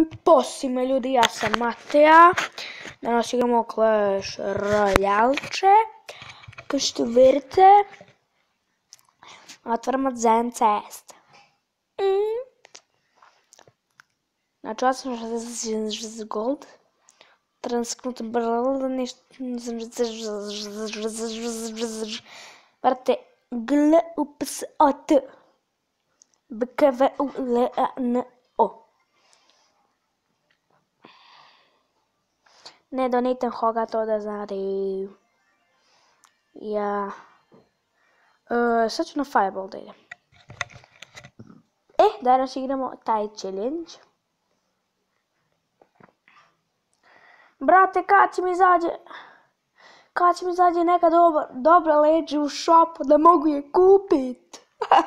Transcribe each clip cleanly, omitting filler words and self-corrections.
Pozdrav ljudi, ja sam Mateja. Danas igramo Clash Royale. Kao što vidite, otvaramo zajedno cest. Znači, ja sam 60 gold. Transknuti brzo nešto. Vrte GLUPSOT BKVULANO. Ne donitem koga to da znate. Ja. Sad ću na Fireball da idem. Danas igramo taj challenge. Brate, kad će mi izađe neka dobra leđa u shopu da mogu je kupit.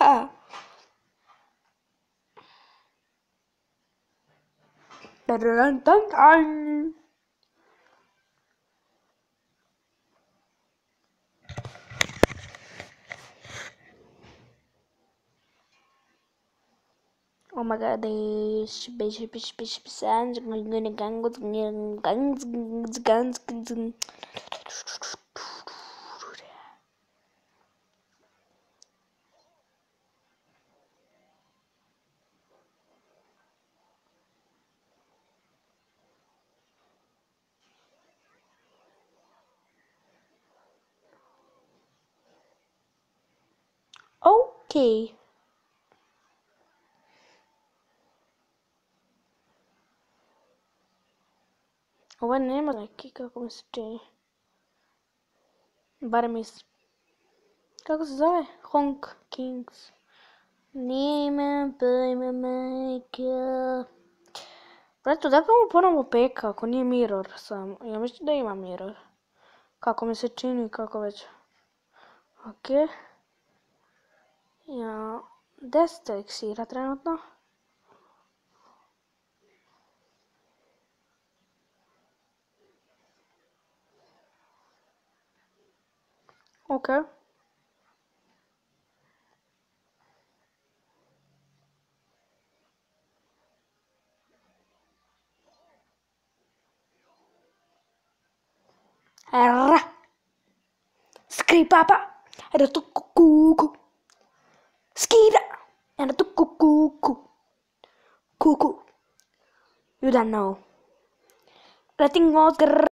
Oh my god, Okay. Ovo nema neki, kako mi se čini. Barem kako se zove? Honk Kings. Nemam pojma, majka. Brate, dakle mu ponovno peka, ako nije mirror sam. Ja mislim da ima mirror. Kako mi se čini, kako već. Okej. Ja, 10 eliksira trenutno. Okej. Erra. Skri papa. Era tu kuku. Skira. Era tu kuku. Kuku. You don't know. Letting Oscar.